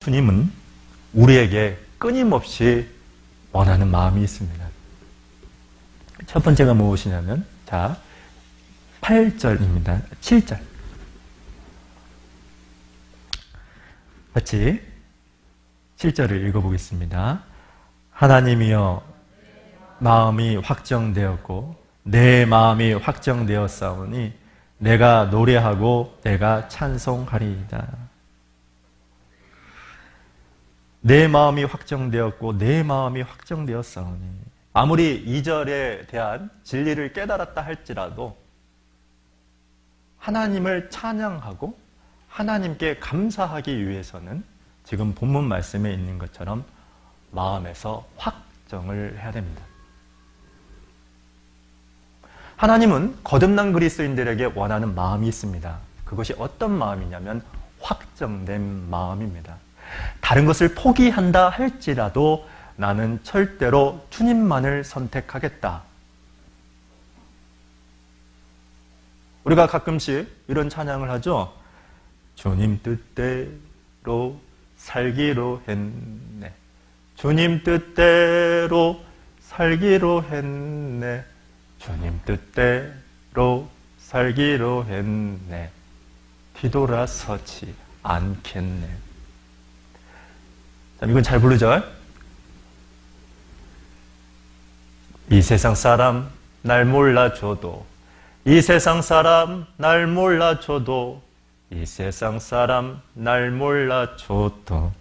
주님은 우리에게 끊임없이 원하는 마음이 있습니다. 첫 번째가 무엇이냐면, 자, 8절입니다. 7절. 같이 7절을 읽어보겠습니다. 하나님이여, 마음이 확정되었고 내 마음이 확정되었사오니 내가 노래하고 내가 찬송하리이다. 내 마음이 확정되었고 내 마음이 확정되었사오니, 아무리 2절에 대한 진리를 깨달았다 할지라도 하나님을 찬양하고 하나님께 감사하기 위해서는 지금 본문 말씀에 있는 것처럼 마음에서 확정을 해야 됩니다. 하나님은 거듭난 그리스도인들에게 원하는 마음이 있습니다. 그것이 어떤 마음이냐면 확정된 마음입니다. 다른 것을 포기한다 할지라도 나는 절대로 주님만을 선택하겠다. 우리가 가끔씩 이런 찬양을 하죠. 주님 뜻대로 살기로 했네. 주님 뜻대로 살기로 했네. 주님 뜻대로 살기로 했네. 뒤돌아서지 않겠네. 자, 이건 잘 부르죠? 이 세상 사람 날 몰라줘도, 이 세상 사람 날 몰라줘도, 이 세상 사람 날 몰라줘도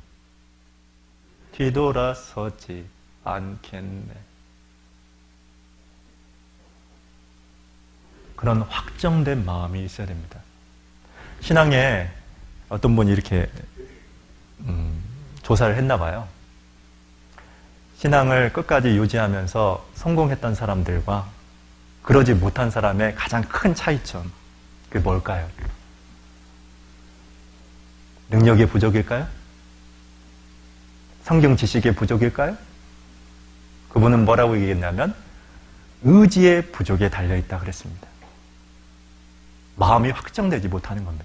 뒤돌아서지 않겠네. 그런 확정된 마음이 있어야 됩니다. 신앙에 어떤 분이 이렇게 조사를 했나 봐요. 신앙을 끝까지 유지하면서 성공했던 사람들과 그러지 못한 사람의 가장 큰 차이점, 그게 뭘까요? 능력의 부족일까요? 성경 지식의 부족일까요? 그분은 뭐라고 얘기했냐면 의지의 부족에 달려있다 그랬습니다. 마음이 확정되지 못하는 겁니다.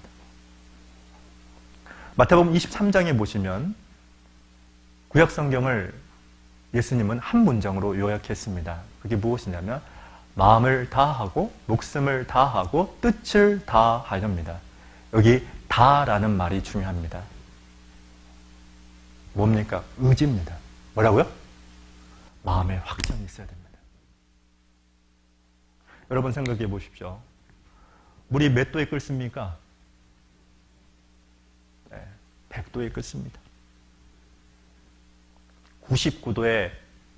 마태복음 23장에 보시면 구약 성경을 예수님은 한 문장으로 요약했습니다. 그게 무엇이냐면 마음을 다하고 목숨을 다하고 뜻을 다하렵니다. 여기 다라는 말이 중요합니다. 뭡니까? 의지입니다. 뭐라고요? 마음에 확정이 있어야 됩니다. 여러분 생각해 보십시오. 물이 몇 도에 끓습니까? 네, 100도에 끓습니다. 99도에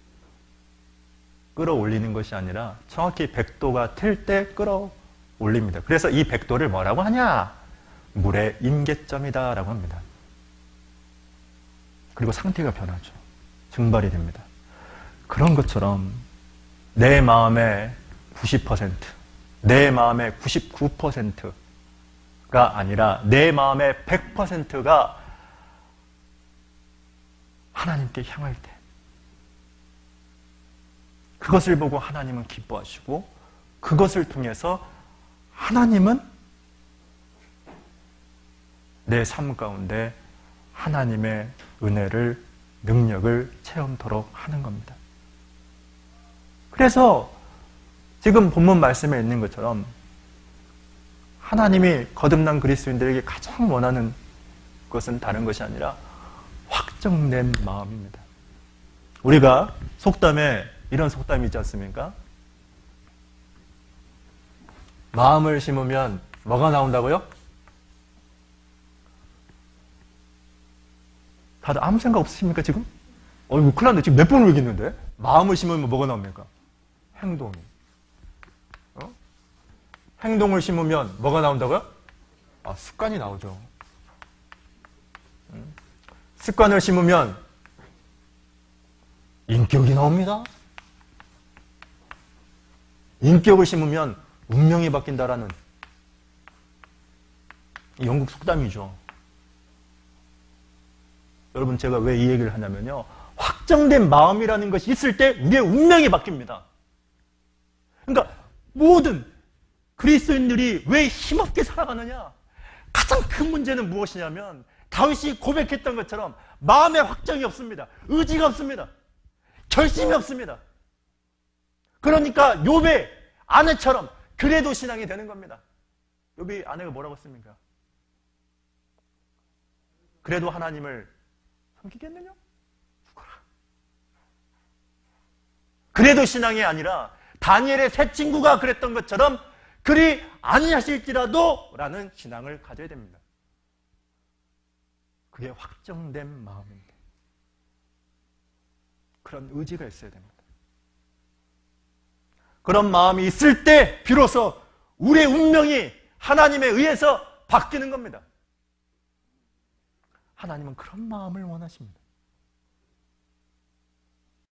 끌어올리는 것이 아니라 정확히 100도가 틀 때 끌어올립니다. 그래서 이 100도를 뭐라고 하냐? 물의 임계점이다 라고 합니다. 그리고 상태가 변하죠. 증발이 됩니다. 그런 것처럼 내 마음의 90%, 내 마음의 99%가 아니라 내 마음의 100%가 하나님께 향할 때 그것을 보고 하나님은 기뻐하시고 그것을 통해서 하나님은 내 삶 가운데 하나님의 은혜를, 능력을 체험토록 하는 겁니다. 그래서 지금 본문 말씀에 있는 것처럼 하나님이 거듭난 그리스도인들에게 가장 원하는 것은 다른 것이 아니라 확정된 마음입니다. 우리가 속담에 이런 속담이 있지 않습니까? 마음을 심으면 뭐가 나온다고요? 다들 아무 생각 없으십니까 지금? 이거 큰일 났네. 지금 몇 번을 얘기했는데? 마음을 심으면 뭐가 나옵니까? 행동이. 행동을 심으면 뭐가 나온다고요? 습관이 나오죠. 습관을 심으면 인격이 나옵니다. 인격을 심으면 운명이 바뀐다라는 영국 속담이죠. 여러분 제가 왜 이 얘기를 하냐면요. 확정된 마음이라는 것이 있을 때 우리의 운명이 바뀝니다. 그러니까 모든 그리스도인들이 왜 힘없게 살아가느냐? 가장 큰 문제는 무엇이냐면 다윗이 고백했던 것처럼 마음의 확정이 없습니다. 의지가 없습니다. 결심이 없습니다. 그러니까 욥의 아내처럼 그래도 신앙이 되는 겁니다. 욥의 아내가 뭐라고 했습니까? 그래도 하나님을 섬기겠느냐? 죽어라. 그래도 신앙이 아니라 다니엘의 세 친구가 그랬던 것처럼 그리 아니하실지라도 라는 신앙을 가져야 됩니다. 그게 확정된 마음입니다. 그런 의지가 있어야 됩니다. 그런 마음이 있을 때 비로소 우리의 운명이 하나님에 의해서 바뀌는 겁니다. 하나님은 그런 마음을 원하십니다.